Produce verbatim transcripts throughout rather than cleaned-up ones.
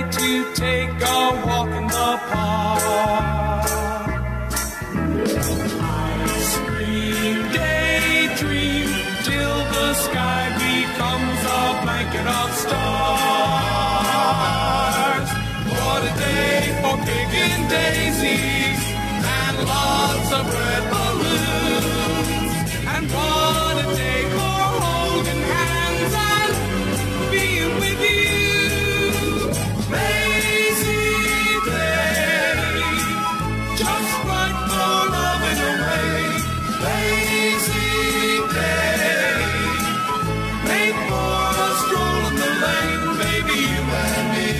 to take a walk in the park. Ice cream daydream till the sky becomes a blanket of stars. What a day for picking daisies and lots of red balloons. And what a day for holding hands and being with you. Lazy day, just right for loving away. Lazy day, made for a stroll in the lane, baby, you and me,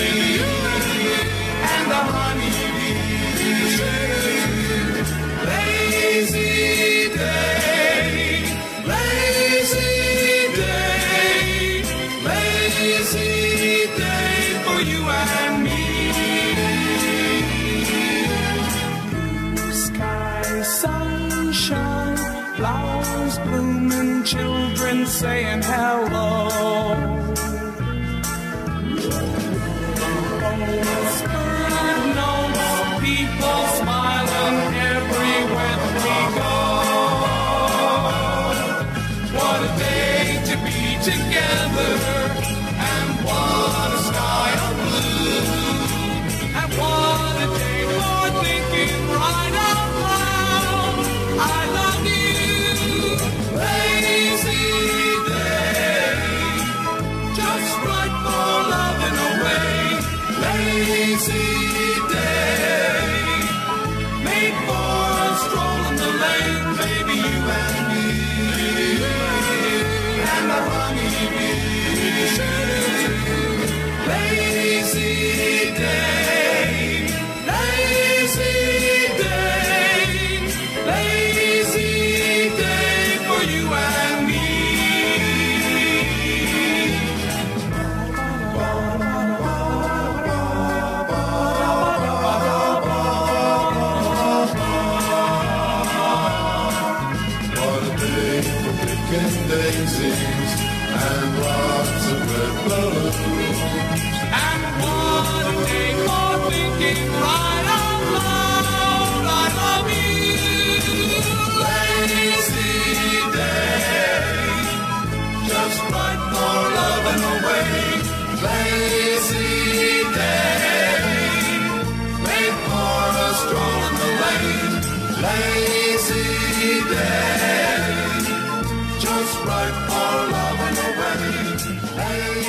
and the honeybee. Lazy day, lazy day, lazy day for you and me. Blue sky, sunshine, flowers blooming, children saying hello. Bird notes, people smiling everywhere that we go. What a day to be together, and what a sky of blue, and what a day for thinking right out loud, I love you. Lazy day, just right for loving away. Lazy day, made for a stroll in the lane, baby, you and me, and the honeybee. Lazy day, lazy day, lazy day for you and me. What a day for picking daisies and lots of red balloons. And what a day for thinking right out loud, I love you. Lazy day, just right for loving away. Lazy day, made for a stroll in the lane. Lazy day, just right for loving away. Lazy